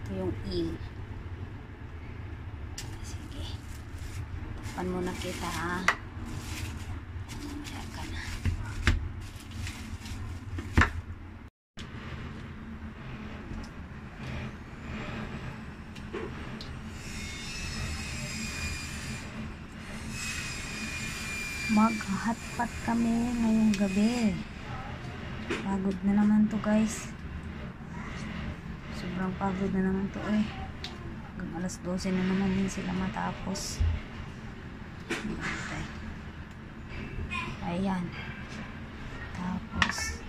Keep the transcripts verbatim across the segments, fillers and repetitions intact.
Ito yung eel. Sige. Tapan muna kita ha. Ayan ka na. Mag-hotpot kami ngayong gabi. Pagod na naman to guys. Sobrang pagod na naman to eh. Hanggang alas dose na naman din sila matapos. Ayan. Tapos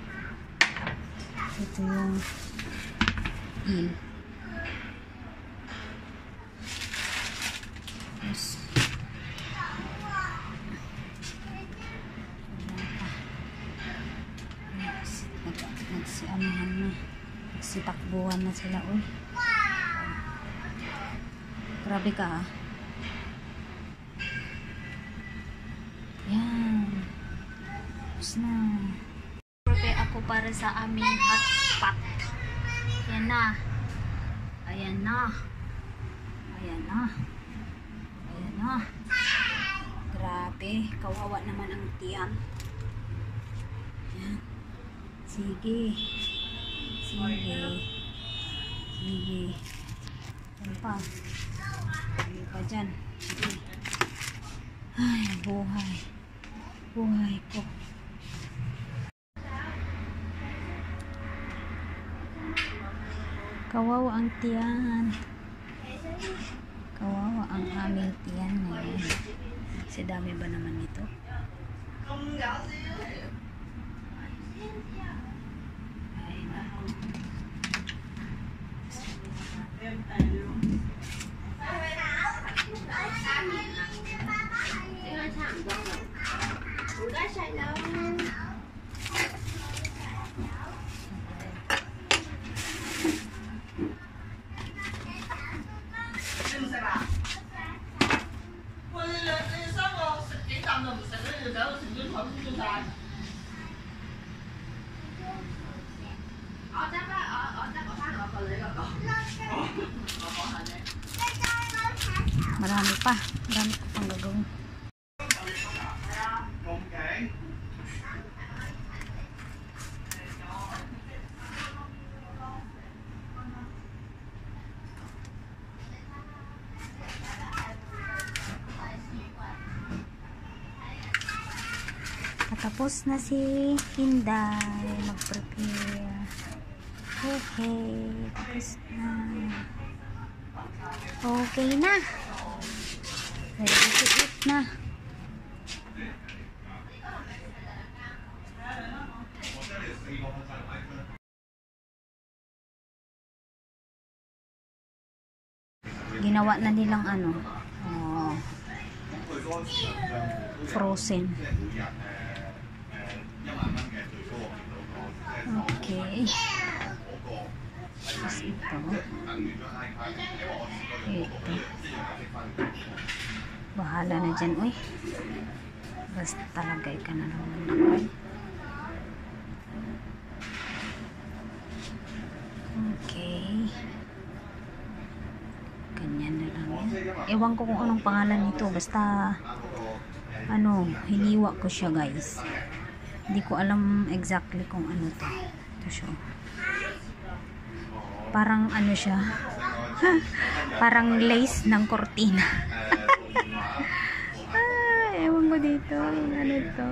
ito yung eel. Tapos nagsianuhan na, nagsitakbuhan na sila. Uy, grabe ka ha. Yan, tapos na. Prepare ako para sa aming hotpot. Ayan na, ayan na, ayan na, ayan na. Grabe, kawawa naman ang tiyan. Ayan. Sige. Sige. Sige. Ano pa? Ano pa dyan? Sige. Ay, buhay. Buhay ko. Kawawa ang tiyan. Kawawa ang aming tiyan ngayon. Kasi dami ba naman ito? Marami pa. Marami ko pang gagawin. Tapos na si Hinday mag-prepare. Okay, tapos na. Okay na. Ready to eat na. Ginawa na nilang ano, oh, frozen. Okay. Tapos ito. Ito. Bahala na dyan, uy. Basta talagay ka na naman. Okay. Ganyan na lang yan. Ewan ko kung anong pangalan nito. Basta, ano, hiniwa ko siya, guys. Hindi ko alam exactly kung ano to. Ito siya. Parang ano siya. Parang lace ng kortina. Ah, ewan ko dito. Ano to?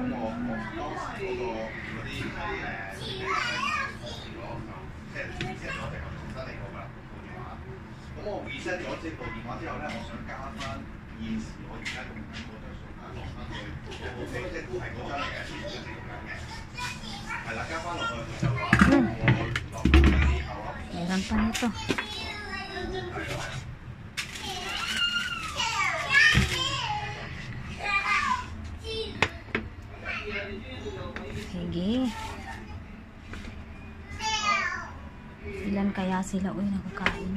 Hmm. Meron pa nito. Sige. Ilan kaya sila uy nakakain?